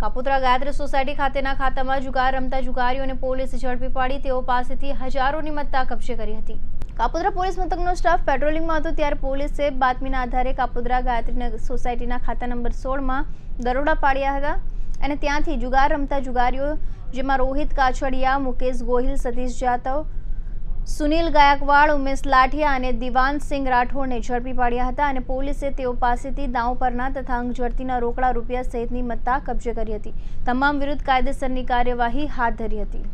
Kapodra Gayatri society ખાતેના ખાતામાં જુગાર રમતા જુગારીઓને પોલીસે ઝડપી પાડી તેઓ પાસેથી હજારોની મત્તા કબજે કરી હતી। કાપોદ્રા પોલીસ મથકનો સ્ટાફ પેટ્રોલિંગમાં હતો ત્યારે પોલીસે બાતમીના આધારે કાપોદ્રા ગાયત્રી સોસાયટીના ખાતા નંબર 16માં દરોડા પાડ્યા હતા અને ત્યાંથી જુગાર રમતા જુગારીઓ જેમાં રોહિત કાછડિયા, મુકેશ ગોહિલ, સતીશ જાતવ, સુનિલ ગાયકવાડ, ઉમેશ લાઠિયા અને દિવાનસિંહ રાઠોડને ઝડપી પાડ્યા હતા અને પોલીસે તેઓ પાસેથી દાવ પરના તથા અંગઝડતીના રોકડા રૂપિયા સહિતની મત્તા કબજે કરી હતી। તમામ વિરુદ્ધ કાયદેસરની કાર્યવાહી હાથ ધરી હતી।